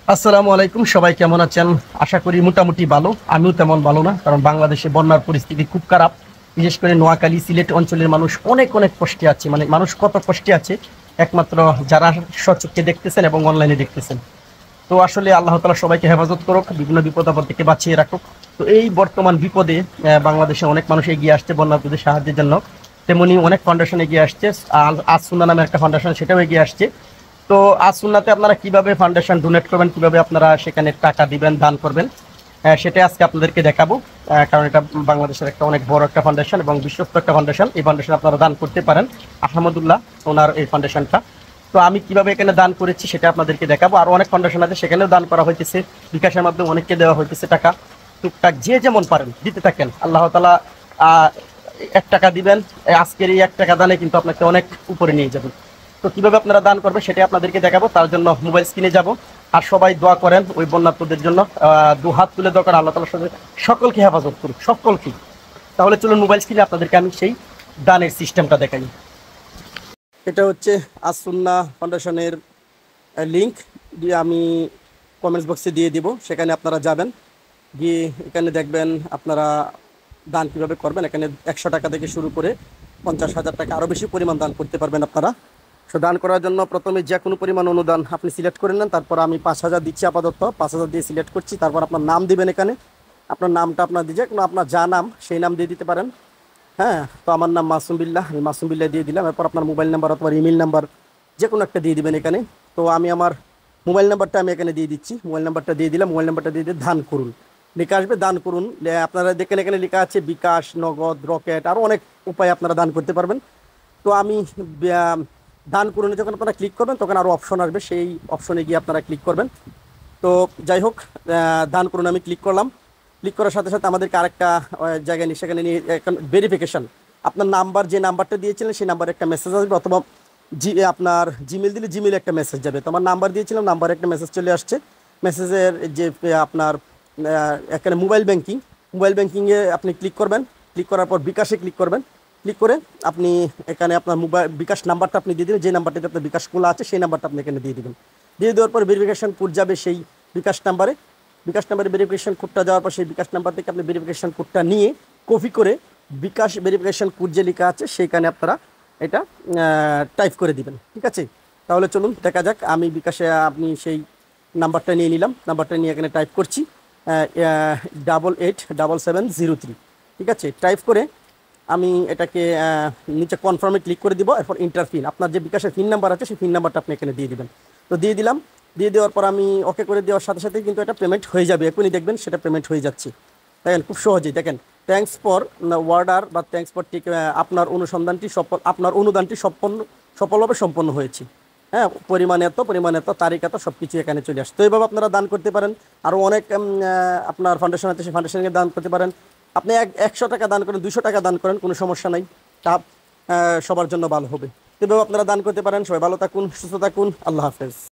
আসসালামু আলাইকুম, সবাই কেমন আছেন? আশা করি মোটামুটি ভালো। আমিও তেমন ভালো না, কারণ বাংলাদেশে বন্যার পরিস্থিতি খুব খারাপ। বিশেষ করে নোয়াখালী, সিলেট অঞ্চলের মানুষ অনেক অনেক কষ্টে আছে। মানে মানুষ কত কষ্টে আছে একমাত্র যারা স্বচক্ষে দেখতেছেন এবং অনলাইনে দেখতেছেন। তো আসলে আল্লাহ তাআলা সবাইকে হেফাজত করুক, বিভিন্ন বিপদ আপদ থেকে বাঁচিয়ে রাখুক। তো এই বর্তমান বিপদে বাংলাদেশে অনেক মানুষ এগিয়ে আসছে বন্যার্তদের সাহায্যের জন্য। তেমনি অনেক ফাউন্ডেশন এগিয়ে আসছে। আজ সুন্নাহ নামে একটা ফাউন্ডেশন, সেটাও এগিয়ে আসছে। তো আজ সুন্নাতে আপনারা কিভাবে ফাউন্ডেশন ডোনেট করবেন, কিভাবে আপনারা সেখানে টাকা দিবেন, দান করবেন, সেটাই আজকে আপনাদেরকে দেখাবো। কারণ এটা বাংলাদেশের একটা অনেক বড় একটা ফাউন্ডেশন এবং বিশ্বস্ত একটা ফাউন্ডেশন। এই ফাউন্ডেশন আপনারা দান করতে পারেন। আহমদুল্লাহ ওনার এই ফাউন্ডেশনটা। তো আমি কিভাবে এখানে দান করেছি সেটা আপনাদেরকে দেখাবো। আরও অনেক ফাউন্ডেশন আছে, সেখানেও দান করা হইতেছে। বিকাশের মাধ্যমে অনেককে দেওয়া হইতেছে টাকা। টুকটাক যে যেমন পারেন দিতে থাকেন। আল্লাহ তাআলা 1 টাকা দিবেন, আজকের এই 1 টাকা দানে কিন্তু আপনাকে অনেক উপরে নিয়ে যাবেন। তো কিভাবে আপনারা দান করবেন সেটাই আপনাদেরকে দেখাবো। তার জন্য মোবাইল স্ক্রিনে যাব। আর সবাই দোয়া করেন ওই বন্যার্তদের জন্য। দু হাত তুলে দোয়া করেন, আল্লাহ তাআলার সাথে সকলকে হেফাজত করুক, সকলকে। তাহলে চলুন মোবাইল স্ক্রিনে আপনাদেরকে আমি সেই দানের সিস্টেমটা দেখাই। এটা হচ্ছে আজ সুন্নাহ ফাউন্ডেশনের লিংক দিয়ে আমি কমেন্টস বক্সে দিয়ে দিব। সেখানে আপনারা যাবেন, গিয়ে এখানে দেখবেন আপনারা দান কীভাবে করবেন। এখানে 100 টাকা থেকে শুরু করে 50,000 টাকা আরও বেশি পরিমাণ দান করতে পারবেন আপনারা। সো দান করার জন্য প্রথমে যে কোনো পরিমাণ অনুদান আপনি সিলেক্ট করে নেন। তারপর আমি 5,000 দিচ্ছি, আপাতত 5,000 দিয়ে সিলেক্ট করছি। তারপর আপনার নাম দিবেন। এখানে আপনার নামটা আপনার দিয়ে কোনো আপনার যা নাম সেই নাম দিয়ে দিতে পারেন। হ্যাঁ, তো আমার নাম মাসুম বিল্লাহ, আমি মাসুম বিল্লাহ দিয়ে দিলাম। এরপর আপনার মোবাইল নাম্বার অথবা ইমেল নাম্বার যে কোনো একটা দিয়ে দিবেন এখানে। তো আমি আমার মোবাইল নাম্বারটা আমি এখানে দিয়ে দিচ্ছি। মোবাইল নাম্বারটা দিয়ে দিলাম। মোবাইল নাম্বারটা দিয়ে দিয়ে দান করুন লেখা আসবে, দান করুন। আপনারা দেখেন এখানে লেখা আছে বিকাশ, নগদ, রকেট, আরও অনেক উপায়ে আপনারা দান করতে পারবেন। তো আমি দান করুন যখন আপনারা ক্লিক করবেন তখন আরও অপশন আসবে, সেই অপশনে গিয়ে আপনারা ক্লিক করবেন। তো যাই হোক, দান করুন আমি ক্লিক করলাম। ক্লিক করার সাথে সাথে আমাদেরকে আরেকটা জায়গায় নিয়ে সেখানে নিয়ে এখন ভেরিফিকেশান। আপনার নাম্বার, যে নাম্বারটা দিয়েছিলেন সেই নাম্বারে একটা মেসেজ আসবে, অথবা আপনার জিমেল দিলে জিমেলে একটা মেসেজ যাবে। তো আমার নাম্বার দিয়েছিলাম, নাম্বারে একটা মেসেজ চলে আসছে। মেসেজের যে আপনার এখানে মোবাইল ব্যাঙ্কিং, মোবাইল ব্যাঙ্কিংয়ে আপনি ক্লিক করবেন। ক্লিক করার পর বিকাশে ক্লিক করবেন। ক্লিক করে আপনি এখানে আপনার মোবাইল বিকাশ নাম্বারটা আপনি দিয়ে দেবেন। যে নাম্বারটাতে আপনার বিকাশ খোলা আছে সেই নাম্বারটা আপনি এখানে দিয়ে দেবেন। দিয়ে দেওয়ার পর ভেরিফিকেশান কোড যাবে সেই বিকাশ নাম্বারে। বিকাশ নাম্বারে ভেরিফিকেশান কোডটা যাওয়ার পর সেই বিকাশ নাম্বার থেকে আপনি ভেরিফিকেশান কোডটা নিয়ে কপি করে বিকাশ ভেরিফিকেশান কোড যে লেখা আছে সেইখানে আপনারা এটা টাইপ করে দিবেন। ঠিক আছে, তাহলে চলুন দেখা যাক। আমি বিকাশে আপনি সেই নাম্বারটা নিয়ে নিলাম। নাম্বারটা নিয়ে এখানে টাইপ করছি 887703। ঠিক আছে, টাইপ করে আমি এটাকে নিচে কনফার্মে ক্লিক করে দিব। এরপর ইন্টার পিন, আপনার যে বিকাশের পিন নাম্বার আছে সেই পিন নাম্বারটা আপনি এখানে দিয়ে দিবেন। তো দিয়ে দিলাম। দিয়ে দেওয়ার পর আমি ওকে করে দেওয়ার সাথে সাথে কিন্তু এটা পেমেন্ট হয়ে যাবে। এখনই দেখবেন সেটা পেমেন্ট হয়ে যাচ্ছে। দেখেন খুব সহজেই। দেখেন থ্যাঙ্কস ফর ওয়ার্ডার বা থ্যাঙ্কস ফর টিক, আপনার অনুসন্ধানটি আপনার অনুদানটি সফলভাবে সম্পন্ন হয়েছে। হ্যাঁ, পরিমাণ এত, তারিখ এত, সব কিছু এখানে চলে আসে। তো এইভাবে আপনারা দান করতে পারেন। আরও অনেক আপনার ফাউন্ডেশন আছে, সেই ফাউন্ডেশনকে দান করতে পারেন। আপনি 100 টাকা দান করেন, 200 টাকা দান করেন, কোনো সমস্যা নাই। তা সবার জন্য ভালো হবে। এভাবে আপনারা দান করতে পারেন। সবাই ভালো থাকুন, সুস্থ থাকুন। আল্লাহ হাফেজ।